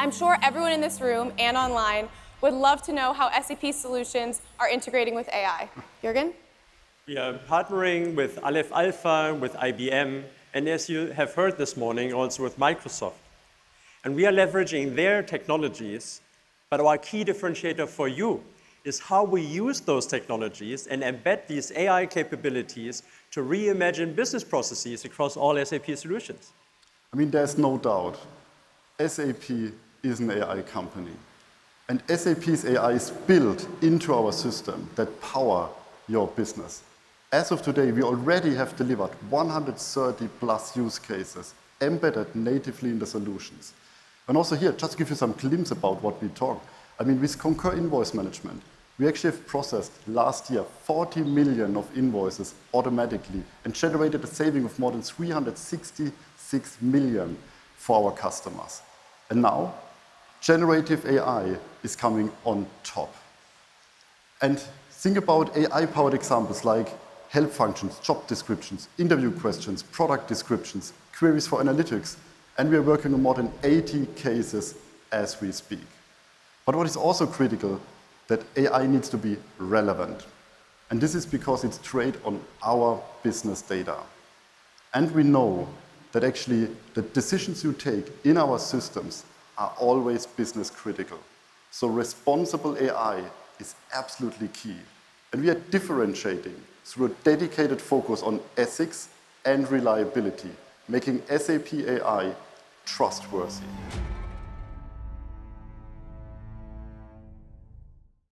I'm sure everyone in this room and online would love to know how SAP solutions are integrating with AI. Jürgen? We are partnering with Aleph Alpha, with IBM, and as you have heard this morning, also with Microsoft. And we are leveraging their technologies, but our key differentiator for you is how we use those technologies and embed these AI capabilities to reimagine business processes across all SAP solutions. I mean, there's no doubt. SAP is an AI company. And SAP's AI is built into our system that power your business. As of today, we already have delivered 130 plus use cases embedded natively in the solutions. And also here, just to give you some glimpse about what we talk. I mean, with Concur Invoice Management, we actually have processed last year 40 million of invoices automatically and generated a saving of more than 366 million for our customers. And now, generative AI is coming on top. And think about AI-powered examples like help functions, job descriptions, interview questions, product descriptions, queries for analytics, and we are working on more than 80 cases as we speak. But what is also critical, that AI needs to be relevant. And this is because it's trained on our business data. And we know that actually the decisions you take in our systems are always business critical. So responsible AI is absolutely key. And we are differentiating through a dedicated focus on ethics and reliability, making SAP AI trustworthy.